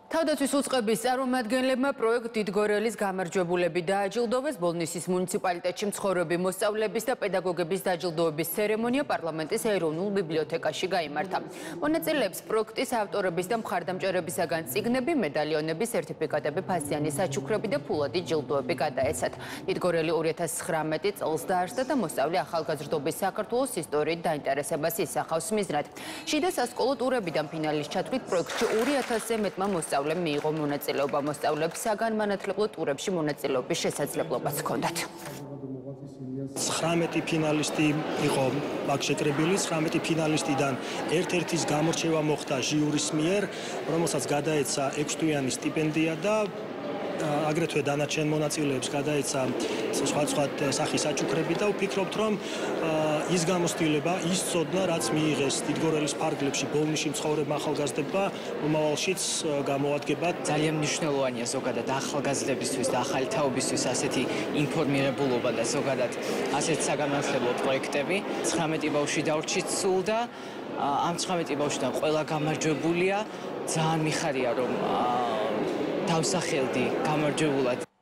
თავდაცვის უწყების წარმომადგენლებმა პროექტ დიდგორელის გამარჯვებულები დააჯილდოვეს. ბოლნისის მუნიციპალიტეტში მცხოვრები მოსწავლეების და პედაგოგების დაჯილდოების ცერემონია პარლამენტის ეროვნულ ბიბლიოთეკაში გაიმართა. მონაწილეებს პროექტის ავტორების და მხარდამჭერებისაგან წიგნები, მედალიონები, სერტიფიკატები, ფასიანი საჩუქრები და ფულადი ჯილდოები გადაეცათ. დიდგორელი 2019 წელს დაარსდა და მოსწავლე ახალგაზრდობის საქართველოს ისტორიით დაინტერესებას ისახავს მიზნად. შიდა სასკოლო ტურებიდან ფინალის ჩათვლით პროექტში 2000-ზე მეტმა მოსწავლემ მიიღო მონაწილეობა. მოსწავლეებს საგანმანათლებლო ტურებში მონაწილეობის შესაძლებლობაც ჰქონდათ. 19 ფინალისტი იყო აქ შეკრებილი, 19 ფინალისტიდან ერთ-ერთის გამორჩევა მოხდა ჟიურის მიერ, რომელსაც გადაეცა 6 თვიანი სტიპენდია და აგრეთვე დანარჩენ მონაწილეებს გადაეცა სხვა სახის საჩუქრები და ვფიქრობთ, რომ ის გამოცდილება, ის ცოდნა, რაც მიიღეს დიდგორელის ფარგლებში ბოლნისში მცხოვრებმა ახალგაზრდებმა, მომავალშიც გამოადგება. ძალიან მნიშვნელოვანია ზოგადად ახალგაზრდებისთვის და ახალი თაობისთვის ასეთი ინფორმირებულობა და ზოგადად ასეთი საგანმანათლებლო პროექტები. 19 ბავშვი დავრჩით სულ და ამ 19 ბავშვიდან ყველა გამარჯვებულია. ძალიან მიხარია, რომ დავსახელდი გამარჯვებულად.